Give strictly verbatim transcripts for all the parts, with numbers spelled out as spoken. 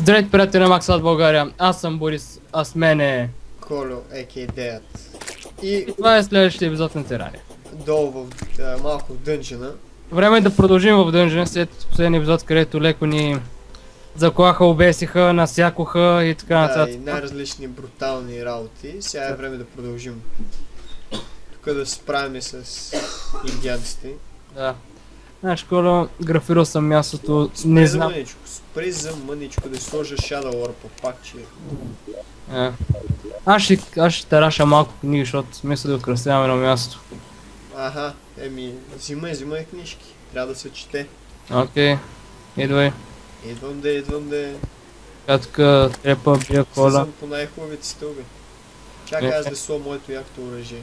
Здравейте, приятели на Макс от България. Аз съм Борис, а с мен е... Колю, еки Dead. И... И това е следващия епизод на Терария. Долу в, а, малко в дънжена. Време е да продължим в дънжена след последния епизод, където леко ни заклаха, обесиха, насякоха и така Да, нататък. и най-различни брутални работи. Сега е време да продължим. Тук да се справим с индианците. Да. Знаеш, Колю, графирал съм мястото, Спри не за знам. мъничко, спри за мъничко да сложа Shadow Warp пак, че... Е. Аз ще, аз ще тараша малко книги, защото смисъл да украсяваме на място. Аха, еми, взимай, взимай книжки. Трябва да се чете. Окей, идвай. Идвам да, идвам да... Така тук трепа, бия кола. Слизам по най-хубавите стълби. Чакай Е, аз е. да слова моето якото оръжие.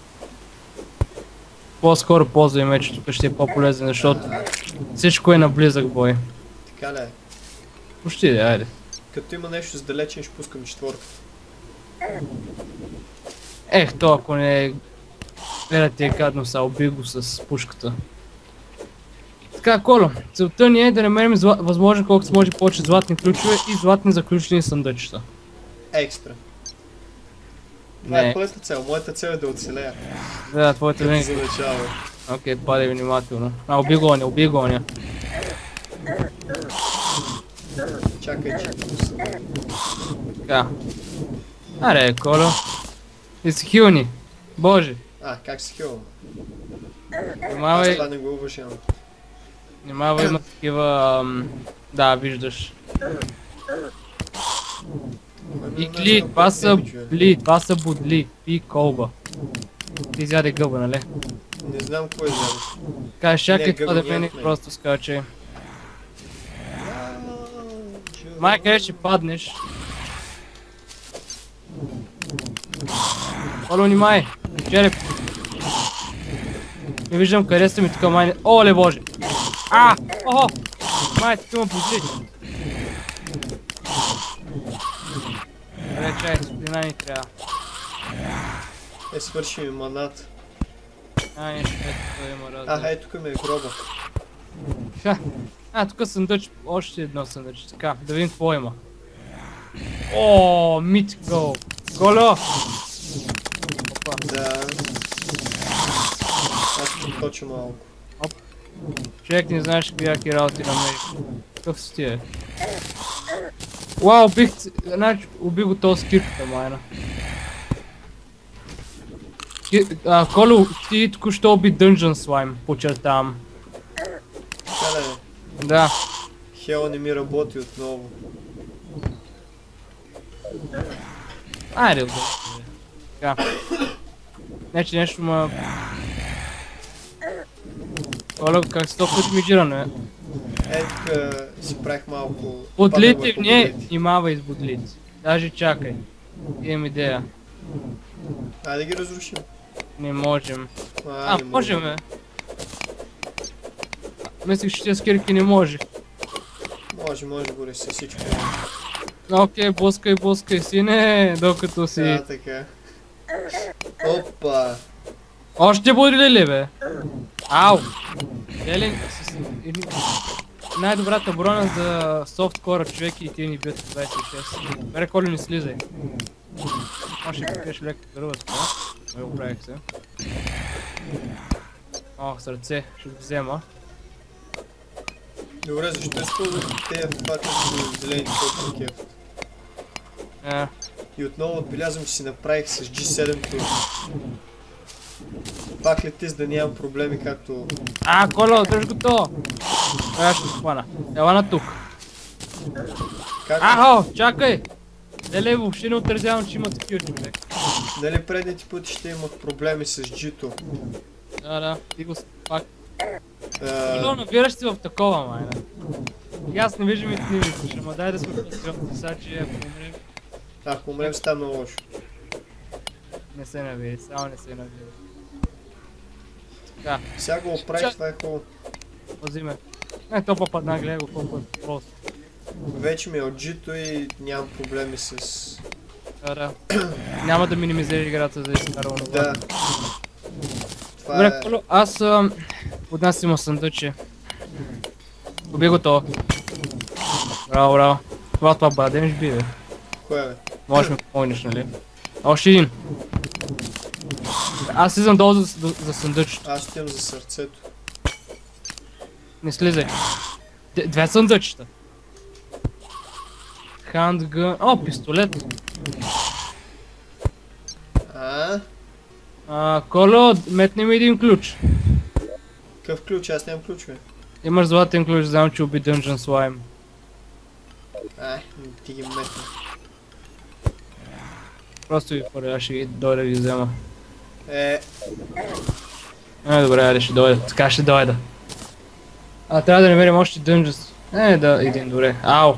По-скоро ползвай меч, тук ще е по-полезен, защото всичко е на близък бой. Така ли е? Почти да, айде. Като има нещо с далечен, ще пускам четвърка. Ех, то ако не гледа ти е гадно са, уби го с пушката. Така, Коло, целта ни е да намерим зла... възможно колкото се може повече златни ключове и златни заключени съндъчета. Екстра. Това Не. е твоята цел. Моята цел е да оцелея. Да, твоята Като винаги. за начало. Окей, падай внимателно. А, уби го оня, уби го оня. Чакай, че пусна. Така. Аре, Коло. И си хилни. Боже. А, как се хилвам? Аз Внимавай, това не го уважавам. внимавай, има такива... ам, Да, виждаш. И кли, това са бли, това са будли, пи колба. Ти изяде гъба, нали? Не знам кой е взял. Така, чакай Не, това гъба да мене няма в него. просто скачай. Май къде ще паднеш? Оле, внимай! Череп! Не виждам къде са ми тук май... Оле, боже! А! Охо! Май, тук има будли. Добре, чай, сплина ни трябва. Е, свърши ми манат. А, нещо, ето това има А, разлика. ей, тук ми е гроба. Ха. А, тук съндъч, още едно съндъч. Така, да видим какво има. О, митко! Коло! Опа. Да. Аз ще точа малко. Човек не знаеш какви работи намериш. Какъв си ти е? Уау, убих, значи, убих го този с кирката майна. Ки... А, Коло, ти току-що уби Dungeon Slime, подчертавам. Така ли е? Да. Хел не ми работи отново. Айде, убий. Така. Не, че нещо ма... Коло, как си толкова ми джирано, е? Е, тук си правих малко... Бодлите, падам върху не, бодлите. внимавай с бодлите. Даже чакай. Имам идея. Айде да ги разрушим. Не можем. А, А, не можем, бе. Мислих, че тия с кирки не може. Може, може, Борис, със всичко. Окей, блъскай, блъскай си, не, докато си... Да, така. Опа! Още бодли ли, бе? Ау! Елен, с... едни- най-добрата броня за софткора човек и ти ни бият в двайсет и шест. Бере, Коли, не слизай. Може да пикаш лека гърба така. Ой, оправих се. О, сърце, ще го взема. Добре, защо използвах тези факти за зелените копки? Е, И отново отбелязвам, че си направих с джи седем тур. Пак ли ти, за да нямам проблеми, както... А, Коло, дръж го то! Сега ще хвана. Ела на тук. Как... Ахо, чакай! Леле, въобще не отразявам, че има такива човек. Нали предните пъти ще имах проблеми с джито? Да, да, ти го с- пак. А, Коло, набираш си в такова, майна. И аз не виждам и ти не виждаш, ама дай да сме по-сериозни, сега че ако умрем, ако умрем става много лошо. не се навири, само не се навири. Така, Сега го оправих, това е хубаво. вози ме. Не, то попадна, гледай го колко е просто. Вече ми е от джито и нямам проблеми с... Да, да. Няма да минимизираш играта, за да изкара онова. Да. Това Добре, е... Коло, аз ам, поднасям съндъче. Уби го то. Браво, браво. Това това бадемиш би, бе. Кое бе? Можеш да ми помогнеш, нали? Още един. Аз слизам долу за, за, за съндъчето. Аз отивам за сърцето. Не слизай. Д- Две съндъчета. Handgun... О, пистолет. А? А, Коло, метни ми един ключ. Какъв ключ? Аз нямам ключове. Имаш златен ключ, знам, че уби Dungeon Slime. Ай, ти ги метна. Просто ги хвърля, аз ще ги дойда да ги взема. Е, Е, добре, айде ще дойда. Така ще дойда. А, трябва да намерим още Dungeons. Е, да, един, добре. Ау!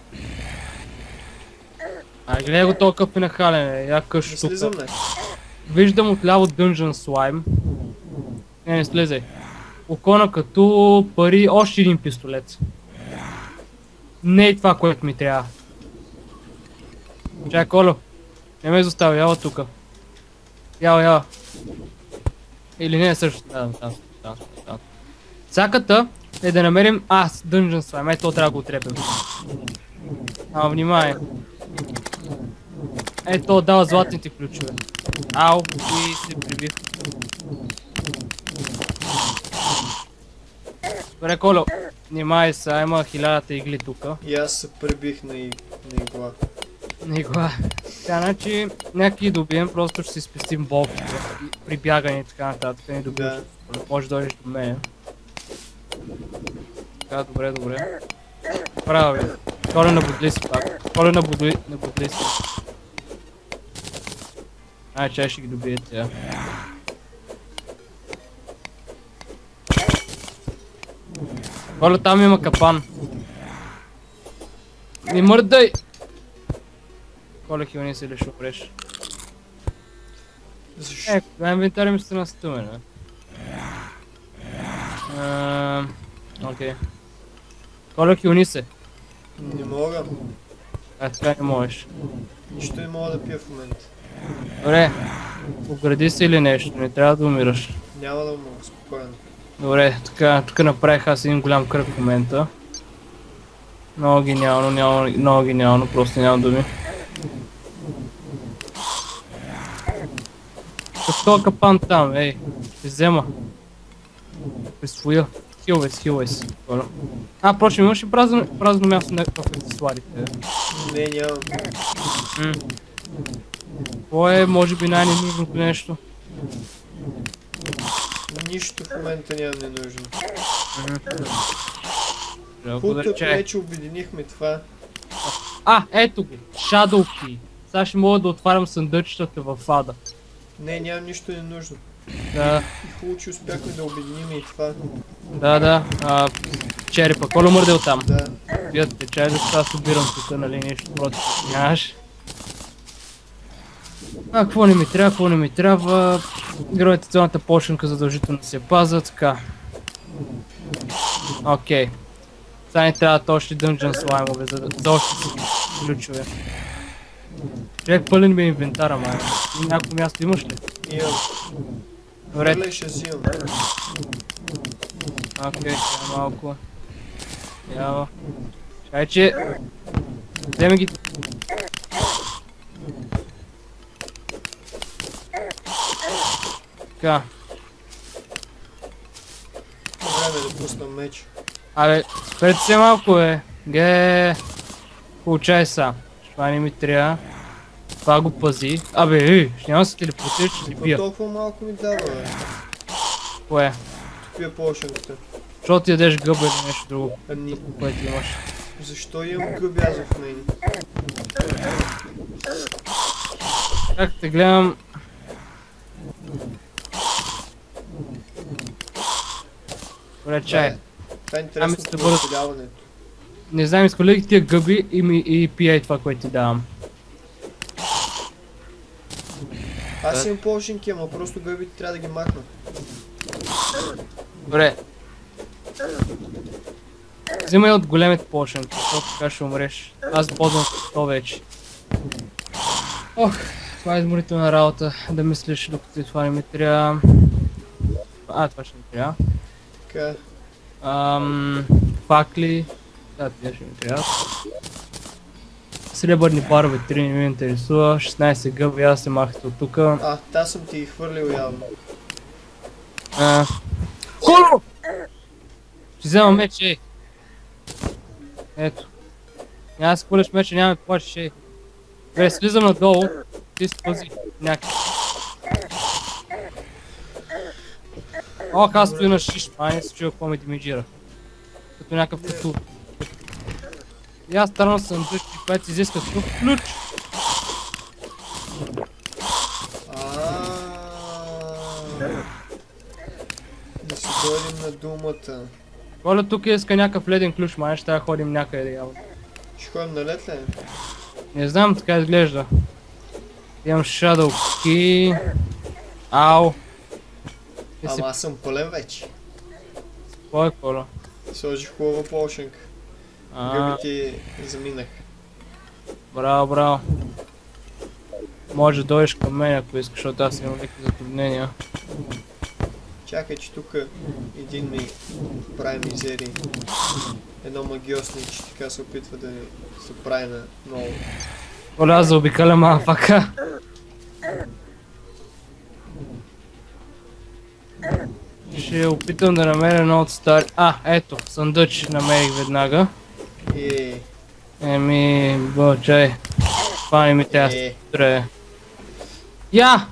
Ай, гледай го толкова пинахален, я не къщ тук. слизам, не. Виждам отляво Dungeon Slime. Не, не слезай. Окона като пари, още един пистолет. Не е това, което ми трябва. Чай, Коло. Не ме изоставя, яла тука. Яла, яла. Или не е също. Да, там, там, там, там. Цаката е да намерим... А, Dungeon Slime, ето трябва да го отрепим. А, внимай. Ето дава златните ключове. Ау, и се прибих. Добре, Коло, внимай са, има хилядата игли тука. И аз се прибих на, и... на игла. На игла. Така, значи, някакви добием, просто ще си спестим болките. При бягане и така нататък, не добиеш. Да. Може да дойдеш до мен. Така, добре, добре. Право ви. Коле набудли си пак. Коле набудли, набудли си. Ай, чай ще ги добие тя. Коле, там има капан. Не мърдай! Коле, хилни си ли ще умреш? Защо? Е, на инвентаря ми ще настъме, не? Ам, Окей. Коле, хилни се. Не мога. А, така не можеш. Нищо не мога да пия в момента. Добре, огради се или нещо, не трябва да умираш. Няма да мога, спокойно. Добре, така, тук направих аз един голям кръг в момента. Много гениално, няма, много гениално, просто нямам думи. Какво капан там, ей, ще взема. Присвоя. Хилвай си, хилвай си. А, впрочем, имаш ли празно, празно място на аксесуарите? Не, нямам. М. Какво е, може би най-ненужното нещо? Нищо в момента нямам ненужно. Жалко да Хубаво, рече. вече обединихме това. А, ето го! Shadow Key. Сега ще мога да отварям съндъчетата в ада. Не, нямам нищо ненужно. Да, И хубаво, че успяхме да обединим и това. да, да. А, черепа, Коло мърдел там. Да. Бият те, чай да аз обирам тук, нали, нещо против. Нямаш. А, какво не ми трябва, какво не ми трябва. Гравитационната починка задължително се паза, така. Окей. Сега ни трябват още Dungeon Slime-ове, за, да- за още си ключове. Човек, пълен ми е инвентара, май. Някакво място имаш ли? Имам. Добре, Добре, ще взимам. окей, okay, малко. Ява. Чакай, че... Вземе ги... Така. Време да пусна меч. Абе, спрете се малко, бе. Ге. Получай са. Това не ми трябва. Това го пази. Абе, ей, ще няма да се телепортираш, ще ли Това бия. толкова малко ми дава, бе. Кое? Пия пошенката. Защо ти ядеш гъба или нещо друго, Ами, което имаш? защо имам гъби аз в мен? Как те гледам... Добре, чай. Това е Ами, интересно ще по бъдат- разселяването. Не знам, изхвърля ги тия гъби и, ми, и пияй това, което ти давам. Аз имам пошенки, ама просто гъбите трябва да ги махна. Добре. Взимай от големите пошенки, защото така ще умреш. Аз ползвам то вече. Ох, това е изморителна работа, да мислиш докато и това не ми трябва. А, това ще ми трябва. Така, Ам, факли. Да, тия ще ми трябва. сребърни барове, три не ми интересува, шестнайсет гъби, аз се махате от тука. А, та съм ти ги хвърлил явно. А... Коло! Ще взема меч, ей. Ето. Няма да си хвърляш меча, няма да плачеш, ей. Бе, слизам надолу, ти си пази някакъв. О, аз стои на шиш, а не се чува какво ме демиджира. Като някакъв като... И аз странно съм дъжди, което си изиска тук ключ. Да си дойдем на думата. Коля тук иска някакъв леден ключ, май ще ходим някъде явно. Ще ходим на лед ли? Не знам, така изглежда. Имам Shadow Key. Ау. Ама аз съм пълен вече. Кой е Коля? Сложих хубава полшенка. Гъбите заминах. Браво, браво. Може да дойдеш към мен, ако искаш, защото аз имам някакви затруднения. Чакай, че тук един ми прави мизери. Едно магиосниче така се опитва да се прави на ново. Коля, аз заобикалям мафака. Ще опитам да намеря едно от стари... А, ето, съндъч намерих веднага. Е. Еми, бо, чай. Пани ми тя стре. Я!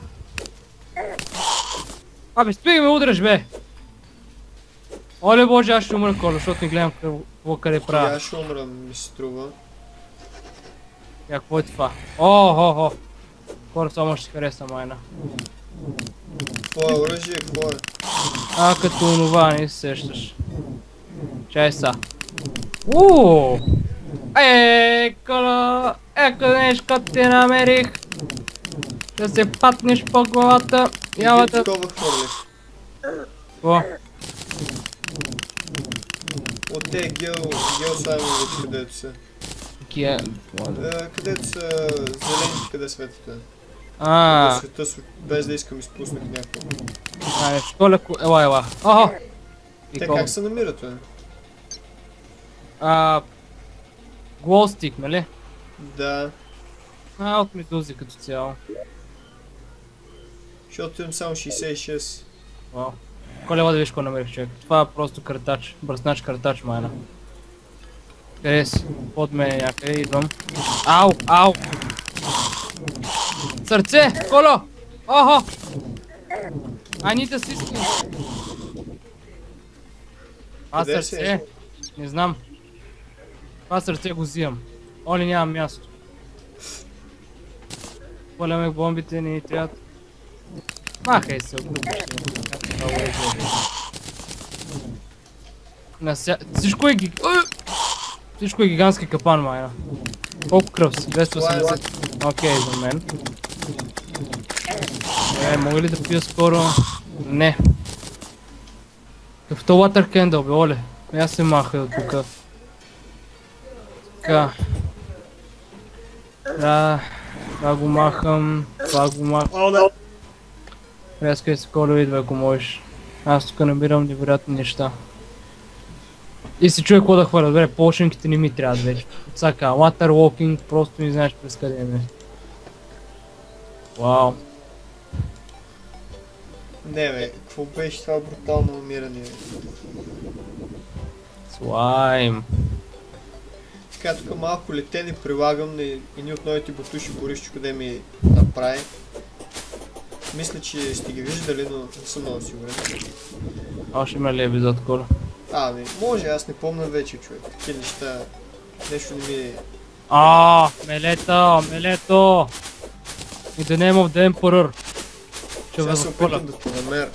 Абе, спи ме удръж, бе! Оле боже, аз ще умра, Коля, защото не гледам какво къде правя. Аз ще умра, ми се струва. Я, какво е това? О, хо, хо. Хора, само ще хареса майна. Какво е оръжие, какво е? А, като онова, не се сещаш. Чай са. Ууу! Еее, Коля! Еко нещо ти намерих! Да се патнеш по главата. Няма да... такова хвърлих. Какво? От те гел, гел слаймовете, където са. Ге... Където са зелените, къде светите. Ааа. Света, без да искам изпуснах някакво. А, не, Коля, ела, ела. Охо! Те как се намират, бе? А... Глоустик, нали? Да. А, от медузи като цяло. Защото имам само шейсет и шест. Вау. Коля, да виж какво намерих, човек. Това е просто картач. Бръснач картач, майна. Къде си? Под мен някъде, идвам. Ау, ау! Сърце! Коло! Охо! Анита сиски! Това сърце? Не знам. Това сърце го взимам. Оли нямам място. Полемек бомбите не ни трябват. Махай се, оглупиш. Нася... Всичко е гиг... Всичко е гигантски капан, майна. Колко кръв си? двеста и осемдесет. Окей, за мен. Е, мога ли да пия скоро? Не. Какъвто water candle, бе, оле. Я се махай от тука. Така. Да. Това го махам. Това го махам. Рязкай се, Коло, идва, ако можеш. Аз тук набирам невероятни неща. И се чуя какво да хвърля. Добре, полшенките не ми трябват вече. Цака, water walking, просто не знаеш през къде е. Вау. Не бе, какво беше това брутално умиране? Слайм. Така, тук малко летене прилагам на едни от новите бутуши Борисчо, къде ми направи. Мисля, че сте ги виждали, но не съм много сигурен. Още има ли епизод, Коля? А, не, може, аз не помня вече, човек. Такива неща, нещо не ми... Ааа, мелето, мелето! In the name of the Emperor. Сега се опитам да те намеря.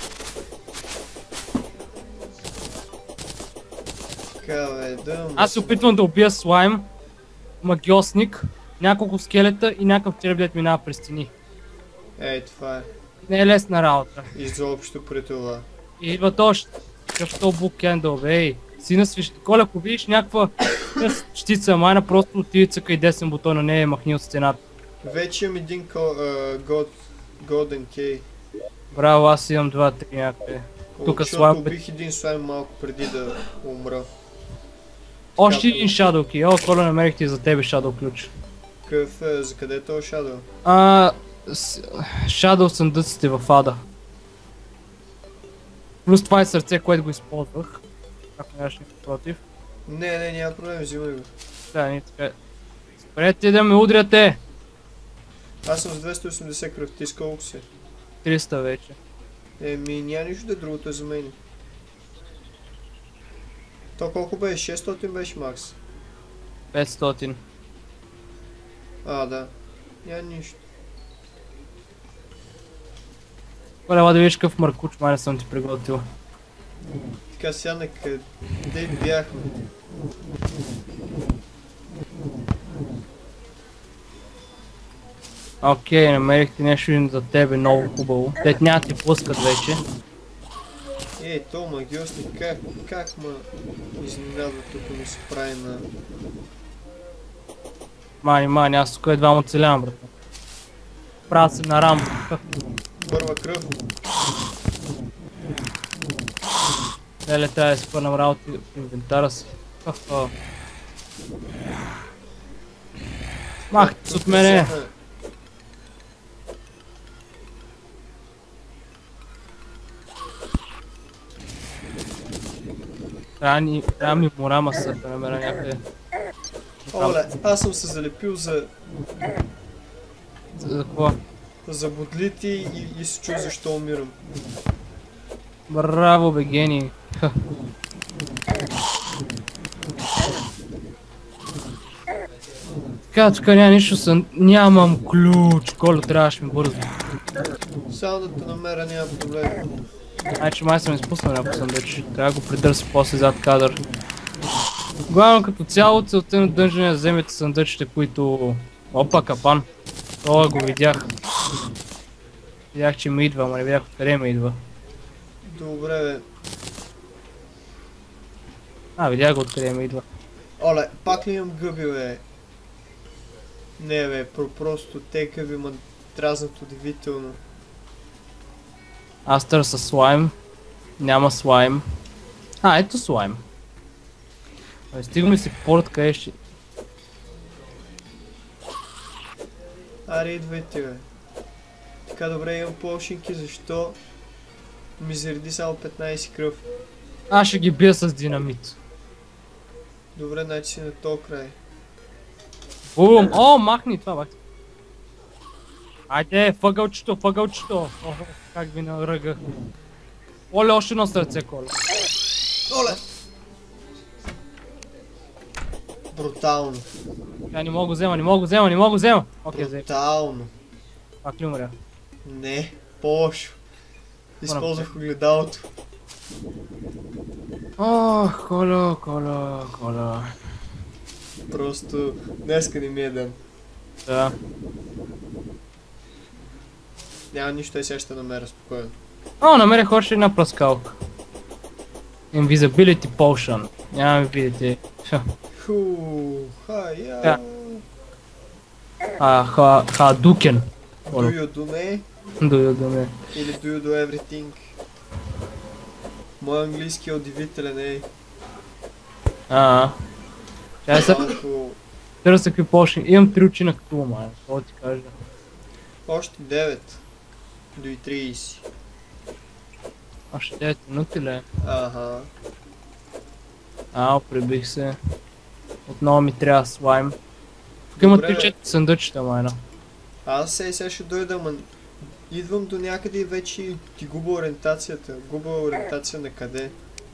Така, бе, да... Аз се опитвам да убия слайм, магиосник, няколко скелета и някакъв череп, дет минава през стени. Ей, това е. Не е лесна работа. Изобщо при това. И идват още. Какъвто букендъл, бе, ей. Сина свиш... Коля, ако видиш някаква щица майна, просто отиди цъка и десен бутон на нея и махни от стената. Вече имам един God... Golden Key. Браво, аз имам два-три някъде. Тука слайм... Защото убих един слайм малко преди да умра. Още един Shadow Key. О, Коля, намерих ти за тебе Shadow ключ. Какъв е, за къде е този Shadow? А, с- Shadow съндъците в ада. Плюс това е сърце, което го използвах. Ако нямаш нищо против. Не, не, няма проблем, взимай го. Да, ние така. Спрете да ме удряте! Аз съм с двеста и осемдесет кръв, ти с колко си? триста вече. Еми, няма нищо да е, другото е за мен. То колко беше? шестстотин беше макс. петстотин. А, да. Няма нищо. Коля, да видиш какъв мъркуч, май не съм ти приготвил. Така сега къде бяхме? Окей, намерих ти нещо за тебе много хубаво. Те няма ти пускат вече. Ей, то магиосник, как, как ма изненадва тук ми се прави на... Мани, мани, аз тук едва му оцелявам, брат. Правя се на Рамбо. Първа кръв. Леле, трябва да си пърнам работи в инвентара си. Хо-хо. Махте се от мене! Трябва ни, трябва ми мора маса да намеря някъде. Оле, аз съм се залепил за, За какво? за бодлити и, и се чуя защо умирам. Браво бе, гений. Ха. Така, тук няма нищо съм... Нямам ключ, Коло, трябваше ми бързо. Само да те намеря, няма проблем. Значи май съм изпуснал някакво съндъч. Трябва да го придърся после зад кадър. Главно като цяло целта на дънжен е да вземете съндъчите, които... Опа, капан. Това го видях. Видях, че ми идва, ама не видях откъде ми идва. Добре, бе. А, видях го откъде ми идва. Оле, пак ли имам гъби, бе? Не, бе, про просто те гъби ма дразнат удивително. Аз търся слайм. Няма слайм. А, ето слайм. Абе, стигаме си порт, къде ще... Аре, идвайте, бе. Така, добре, имам полшинки, защо ми зареди само петнайсет кръв? Аз ще ги бия с динамит. Добре, значи си на този край. Бум! О, махни това, бак. Айде, въгълчето, въгълчето. Охо, как ви наръгах. Оле, още едно сърце, Коля. Оле! Брутално. Я не мога го взема, не мога го взема, не мога го взема. Окей, взема. Брутално. Пак ли умря? Не, по-лошо. Използвах огледалото. Ох, Коля, Коля, Коля. Просто днеска не ми е ден. Да. Няма нищо и сега ще намеря спокойно. О, намерих още една пръскалка. Invisibility Potion. Няма ми видите. Ху, хая. Да. А, ха, Хадукен. Do you do me? До до ме. Или do you do everything? Мой английски е удивителен, ей. А. Чай се. Малко... Търся какви potion. Имам три очи на Ктула, май. Това ти кажа. Още девет. До и трийсет. Още девет минути ли? Ага. Ау, прибих се. Отново ми трябва слайм. Тук има Добре, три бе. четири съндъчета, майна. Аз сега сега ще дойда, ама идвам до някъде и вече ти губа ориентацията. Губа ориентация на къде?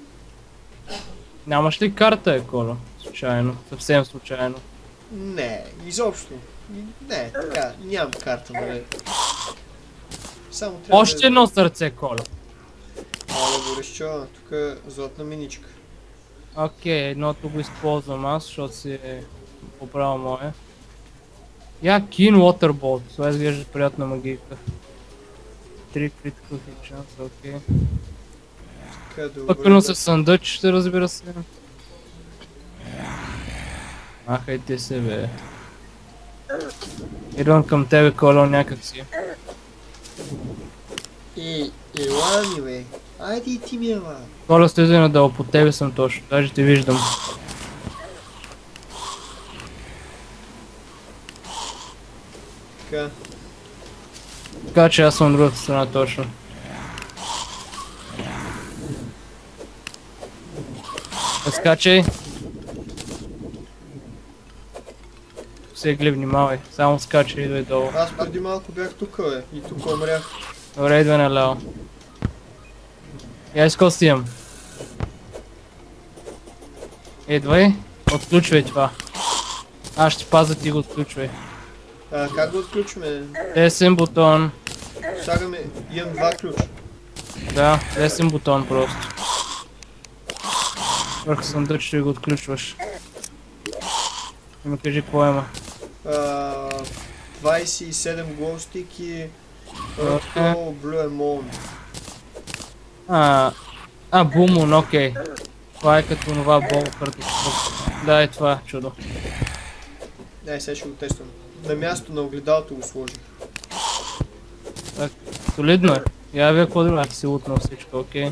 Нямаш ли карта, е, Коло? Случайно. Съвсем случайно. Не, изобщо. Не, така, нямам карта, нали. Само трябва Още да... едно сърце, Коло. Оле, Борисчо, тук е златна миничка. Окей, едното го използвам аз, защото си е поправил мое. Я кин Waterbolt, това изглежда приятна магийка. три critical hit chance, окей. Така, добре. Пъкно се съндъчите, разбира се. Махайте се, бе. Идвам към тебе, Коло, някак си. И, ела ми, бе. Айде и ти ми ела. Коло, слизай надолу, по тебе съм точно, даже те виждам. Така. Така че аз съм от другата страна точно. Скачай. Се гли, внимавай, само скачай, идвай долу. Аз преди малко бях тук, бе, и тук умрях. Добре, идвай наляво. Я искал си имам. Идвай, отключвай това. Аз ще пазя, ти го отключвай. А, как го отключваме? Десен бутон. Слагаме, имам два ключа. Да, десен бутон просто. Върху съндъчето и го отключваш. И ми кажи какво има. А, двайсет и седем глоустик и Earthclaw Blue Emon. А, а, Бумун, окей. Това е като това бол, като... Да, е това чудо. Дай, сега ще го тествам. На място на огледалото го сложих. Так, солидно е. Я вие какво друго си лутнал всичко, окей.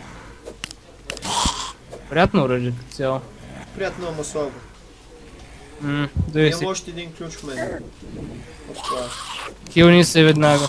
Приятно оръжие като цяло. Приятно, ама слабо. Ммм, дойди си. Имам още един ключ в мен. От това. Хилни се веднага.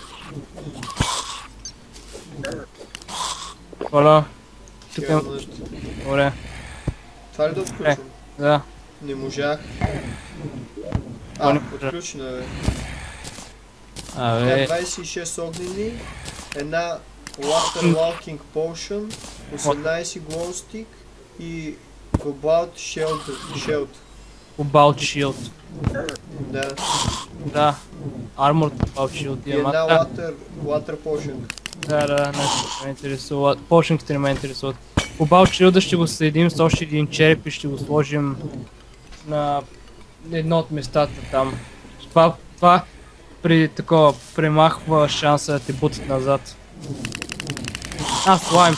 Хола. Тук Имам е... нужда. Добре. Това ли да отключвам? Да. Не можах. Това А, не можа. отключено е, бе. Тя Абе. двайсет и шест огнени, една Water Walking Potion, осемнайсет Glowstick и Cobalt Shield. Shield. Cobalt Shield. Да. Да. Armored Cobalt Shield И имам. една А, да. Water, water Potion. Да, да, нещо ме интересува. Почнахте не ме интересуват. Cobalt Shield ще го съединим с още един череп и ще го сложим на едно от местата там. Това, това при такова премахва шанса да те бутат назад. А, слайм!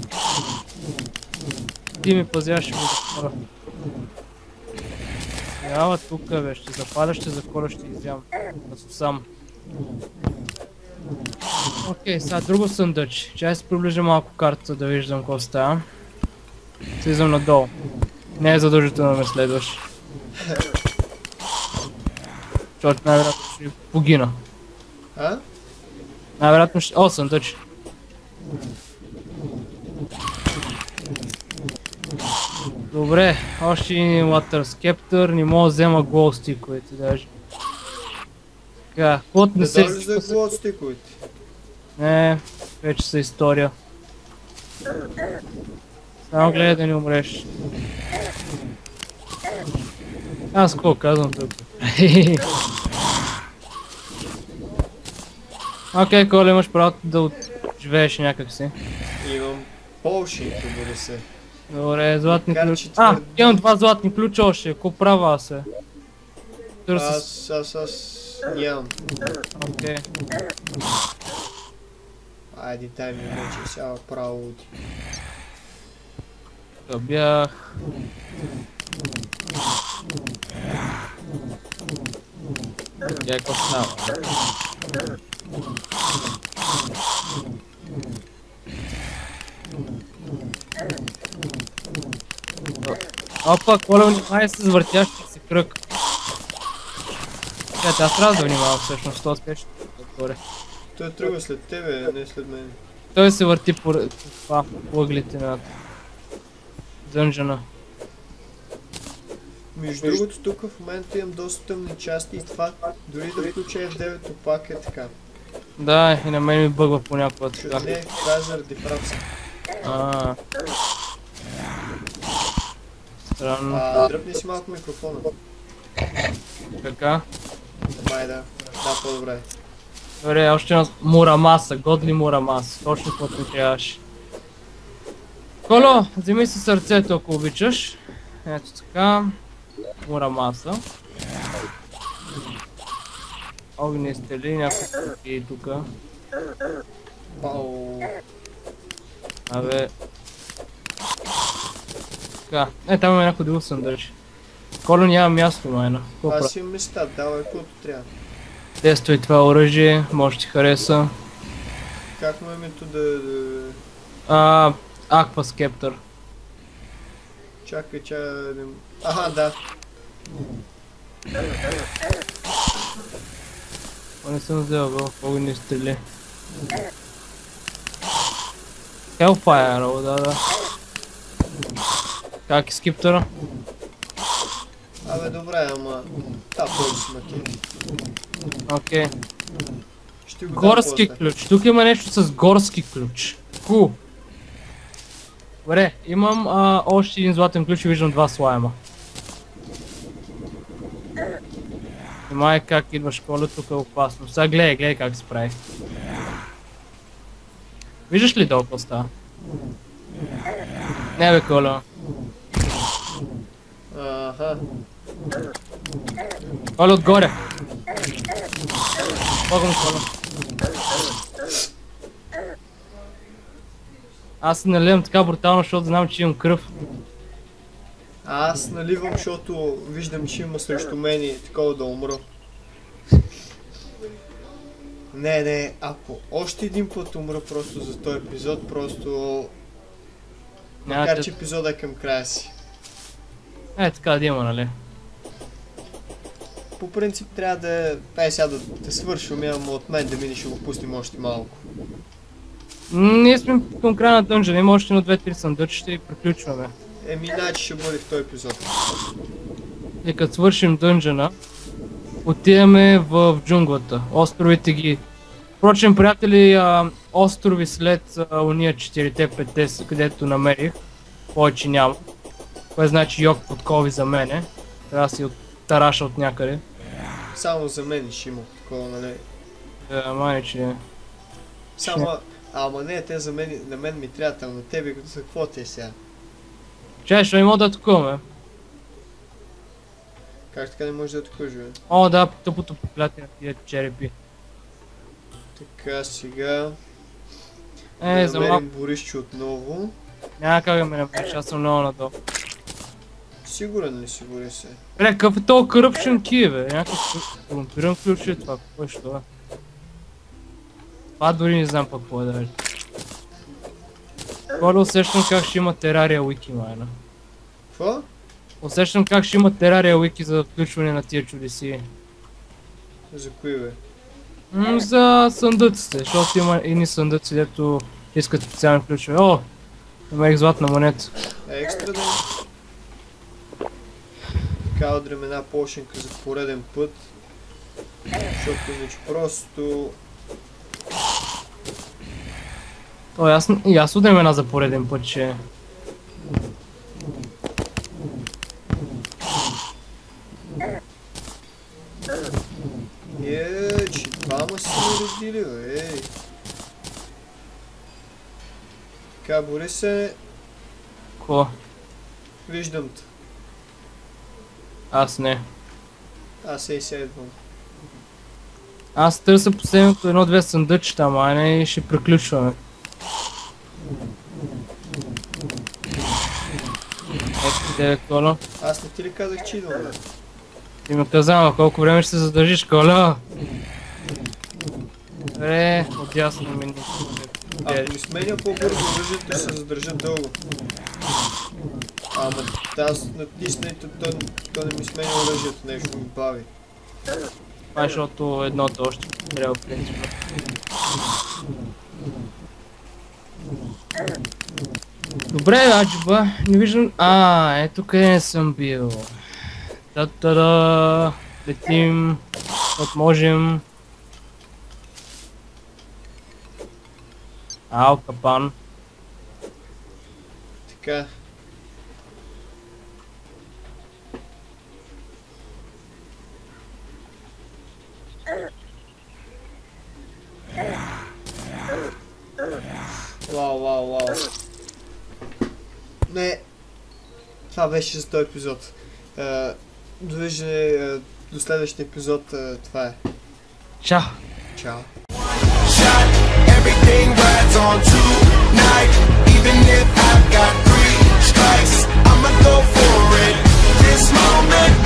Ти ми пазя, ще го затворя. Ява тука бе, ще запаля, ще заколя, ще изям. Насосам. Окей, сега друго съндъче. Чай се приближа малко картата да виждам какво става. Слизам надолу. Не е задължително да ме следваш. Защото най-вероятно ще погина. А? Най-вероятно ще... О, съндъче. Добре, още един Water Scepter, не мога да взема глоустиковете даже. Така, каквото не Не се... дали за глоустиковете. Не, вече са история. Само гледай да не умреш. Аз какво казвам тук? Окей, Коля, имаш правото да живееш някак си. Имам полши, побори се. Добре, златни Макар, ключи. че А, твърди- имам два златни ключа още, какво права аз е? Търси... Аз, аз, аз нямам. Окей. Айде, дай ми вече сега право от... Тук бях. Я какво става? Опа, Коля, внимай с въртящия се кръг. Чакайте, аз трябва да внимавам всъщност, то успеш отгоре. Той тръгва след тебе, не след мен. Той се върти по, по това, по ъглите на дънжена. Между другото, тук в момента имам доста тъмни части и това, дори да включа еф девет пак е така. Да, и на мен ми бъгва понякога Ще така. не, това е заради фрапса. А. Странно. А, дръпни си малко микрофона. Така. Май да, да, по-добре. Добре, още една Мурамаса, годли Мурамаса, точно каквото ми трябваше. Коло, вземи си сърцето, ако обичаш. Ето така. Мурамаса. Огни стели, някакви и тука. Пау. Абе. Така, е там има някой друг съндъч. Коло няма място, майна. Какво Аз прави? имам места, давай каквото трябва. Тествай това оръжие, може ти хареса. Как му името да... да... А, Aqua Scepter. Чакай, чакай да... Аха, да. О, не съм взел го, огънни стрели. Hellfire, о, да, да. Как е скиптъра? Абе, добре, ама... Та, той си маки. Окей. Ще го дам Горски после. ключ. Тук има нещо с горски ключ. Ку. Добре, имам а, още един златен ключ и виждам два слайма. Внимай как идваш, Коля, тук е опасно. Сега гледай, гледай как се прави. Виждаш ли долу какво става? Не бе, Коля. Аха. Коля, отгоре. Богом, Коля. Аз се наливам така брутално, защото знам, че имам кръв. Аз наливам, защото виждам, че има срещу мен и такова да умра. Не, не, ако още един път умра просто за този епизод, просто... Макар Нямате... че епизода е към края си. Е, така да има, нали? По принцип трябва да... Ай сега да, да свършваме, ама от мен да мине ще го пустим още малко. М, Ние сме към края на дънжен, има още на две-три съндъчета и приключваме. Еми, иначе ще бъде в този епизод. И като свършим дънжена, отиваме в джунглата. Островите ги... Впрочем, приятели, а, острови след а, уния четирите-петте, където намерих, повече няма. Кое значи йог подкови за мене. Трябва да си оттараша от някъде. Само за мен ще има такова, нали? Да, май, че... Само... Ама не, те за мен, на мен ми трябва, там на тебе, за какво те е сега? Чай, ще мога да атакуваме. Как така не можеш да атакуваш, бе? О, да, тъпото проклятие на тия черепи. Така, сега... Е, да за намерим малко. Борисче отново. Няма как да ме направиш, аз съм много надолу. Сигурен ли си, Борисе? Бре, какъв е толкова коръпшен ки, бе? Някакъв корумпиран ключ е това, какво е това? Това дори не знам пък какво е да е. Коля, усещам как ще има терария wiki, майна. Какво? Усещам как ще има терария wiki за включване на тия чудеси. За кои, бе? М, за съндъците, защото има едни съндъци, дето искат специални ключове. О! Намерих златна монета. Екстра да. Така, удрям една пошенка за пореден път. Защото иначе просто... О, аз, и аз удрям една за пореден път, че... Е, че двама си ме родили, бе, ей. Така, Борисе, Ко? виждам те. Аз не. Аз ей сега идвам. Аз търся последното едно-две съндъчета, ама не и ще приключваме. Ето къде е, Коля. Аз не ти ли казах, че идвам, бе? Ти ми каза, ама колко време ще се задържиш, Коля? Добре, отясно ми не. Ако ми сменя по-бързо оръжието, ще се задържа дълго. Ама аз натисна и то, то, то не ми сменя оръжието, нещо ми бави. Това е, защото едното още трябва в принцип. Добре, аджиба, не виждам... А, ето къде не съм бил. Та-та-да, летим, от можем. Ау, капан. Така. Вау, вау, вау. Не. Това беше за този епизод. Uh, довиждане uh, до следващия епизод. Uh, това е. Чао. Чао. Shot, everything rides on tonight. Even if I've got three strikes, I'ma go for it. This moment